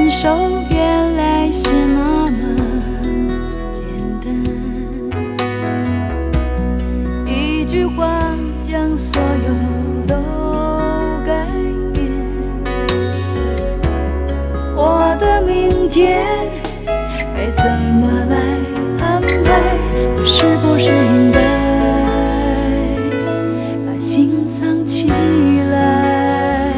分手原来是那么简单，一句话将所有都改变。我的明天该怎么来安排？不是应该把心藏起来？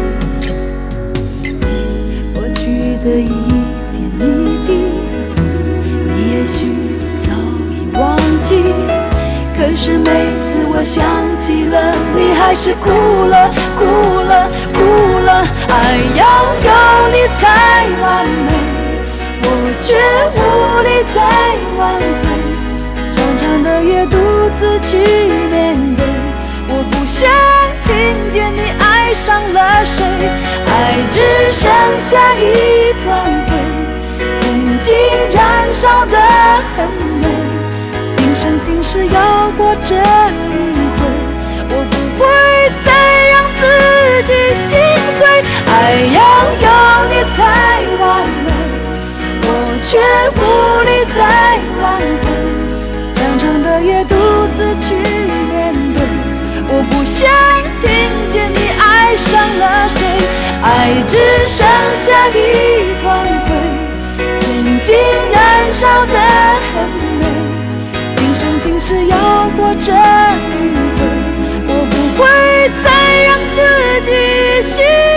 过去的一点一滴，你也许早已忘记，可是每次我想起了你，还是哭了，哭了，哭了。爱要有你才完美，我却无力再挽回。长长的夜独自去面对，我不想听见你爱上了谁。爱只剩下一团灰，曾经燃烧得很美，今生今世要过这一回，我不会再让自己心碎。爱要有你才完美，我却无力再挽回。长长的夜独自去面对，我不想听见你爱上了谁。爱只剩下一团灰，曾经燃烧得很美，今生今世要过这一回，我不会再让自己心